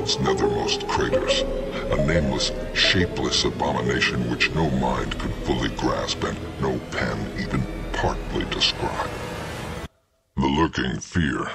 hell's nethermost craters, a nameless, shapeless abomination which no mind could fully grasp and no pen even partly describe. The lurking fear.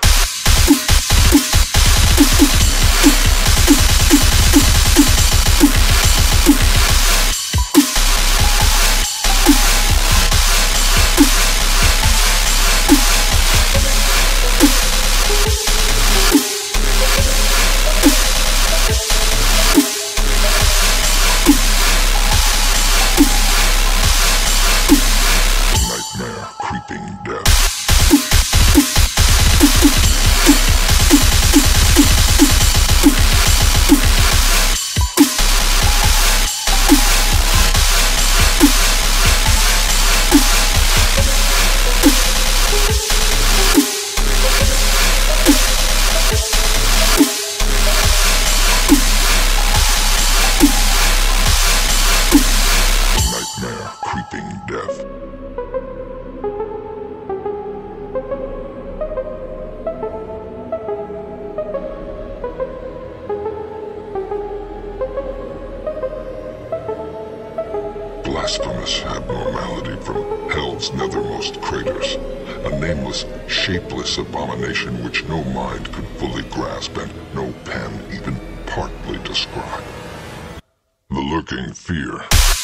Blasphemous abnormality from hell's nethermost craters, a nameless, shapeless abomination which no mind could fully grasp and no pen even partly describe. The lurking fear.